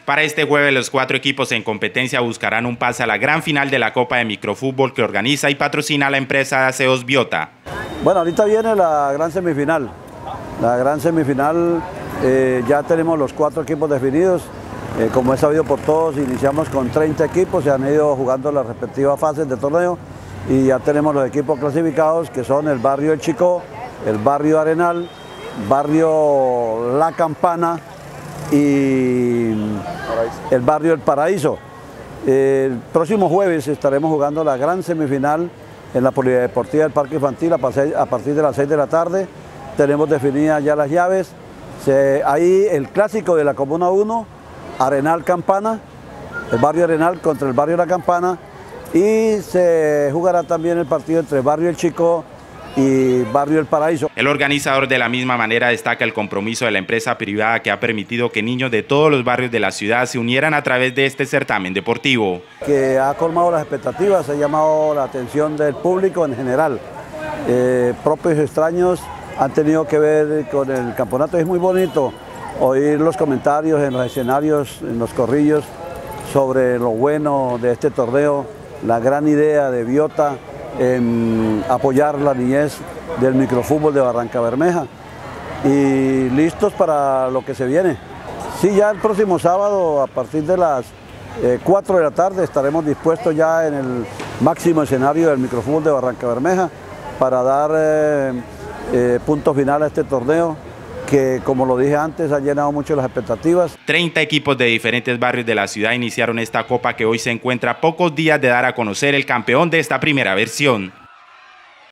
Para este jueves, los 4 equipos en competencia buscarán un pase a la gran final de la Copa de Microfútbol que organiza y patrocina la empresa de aseos Biota. Bueno, ahorita viene la gran semifinal. La gran semifinal, ya tenemos los 4 equipos definidos. Como es sabido por todos, iniciamos con 30 equipos, se han ido jugando las respectivas fases del torneo y ya tenemos los equipos clasificados que son el barrio El Chicó, el barrio Arenal, barrio La Campana y el barrio El Paraíso. El próximo jueves estaremos jugando la gran semifinal en la Polideportiva del Parque Infantil a partir de las 6 de la tarde. Tenemos definidas ya las llaves. Ahí el clásico de la Comuna 1, Arenal Campana, el barrio Arenal contra el barrio La Campana, y se jugará también el partido entre barrio El Chicó y barrio El Paraíso. El organizador de la misma manera destaca el compromiso de la empresa privada que ha permitido que niños de todos los barrios de la ciudad se unieran a través de este certamen deportivo. Que ha colmado las expectativas, ha llamado la atención del público en general. Propios extraños han tenido que ver con el campeonato. Es muy bonito oír los comentarios en los escenarios, en los corrillos, sobre lo bueno de este torneo, la gran idea de Biota en apoyar la niñez del microfútbol de Barrancabermeja y listos para lo que se viene. Sí, ya el próximo sábado a partir de las 4 de la tarde estaremos dispuestos ya en el máximo escenario del microfútbol de Barrancabermeja para dar punto final a este torneo que, como lo dije antes, ha llenado mucho las expectativas. 30 equipos de diferentes barrios de la ciudad iniciaron esta copa que hoy se encuentra a pocos días de dar a conocer el campeón de esta primera versión.